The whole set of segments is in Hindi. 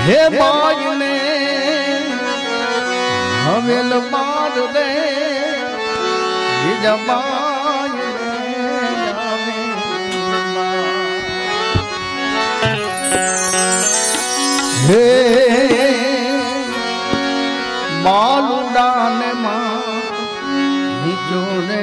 हे माय ने हवेल मार दे जमाय हे मालूडा ने मां जोड़े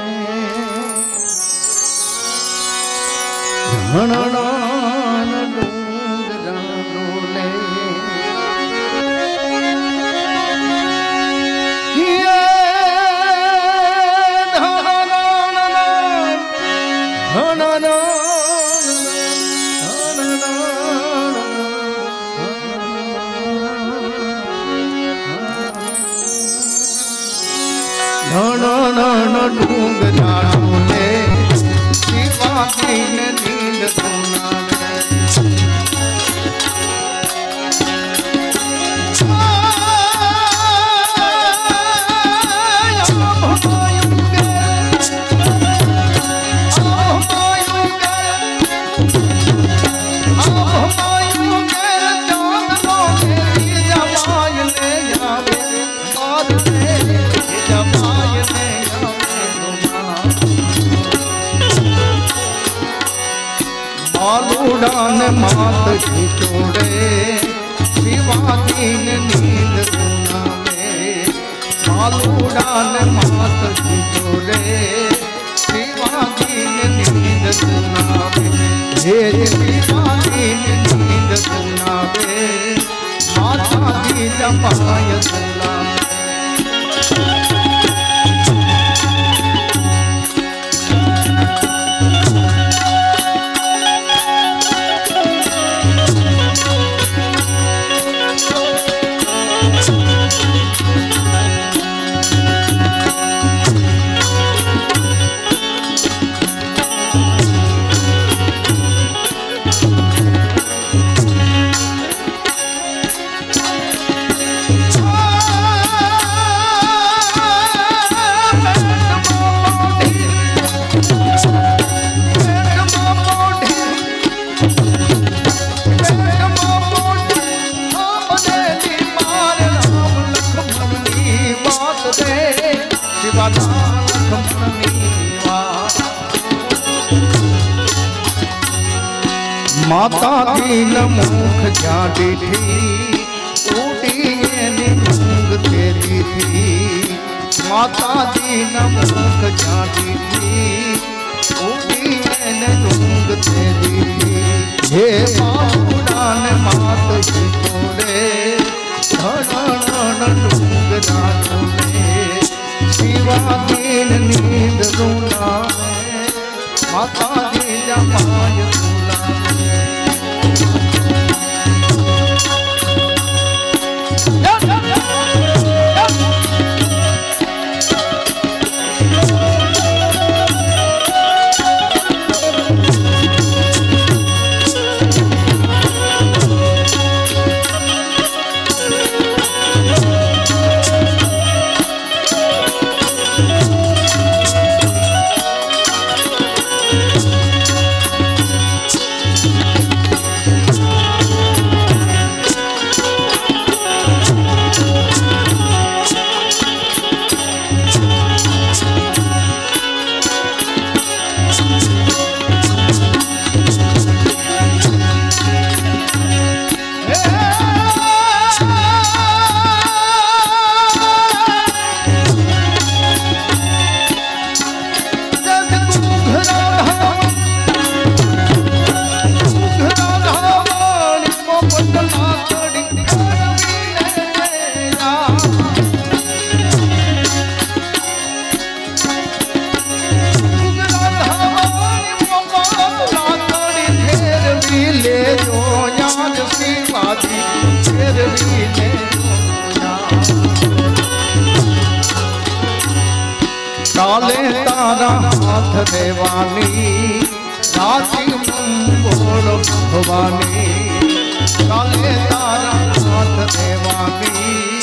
डूंगरा डोले शिवाजी ने नींद सुनावे मालूडान मात खिचोड़े शिवाजी ने नींद सुनावे मालूडान मात खिचोड़े शिवाजी ने नींद सुनावे हे शिवाजी ने नींद सुनावे माता जी जपाय सुनावे माता की मुख जाडी थी उड़ी नींद तेरी थी माता जी मुख जाडी थी उड़ी नींद तेरी थी हे मालूडान मात छोड़े डूंगरा डोले शिवाजी ने नींद सुनावे माता जी जमाय डाले तारा हाथ देवानी राजी बोल भवानी डाले तारा हाथ देवानी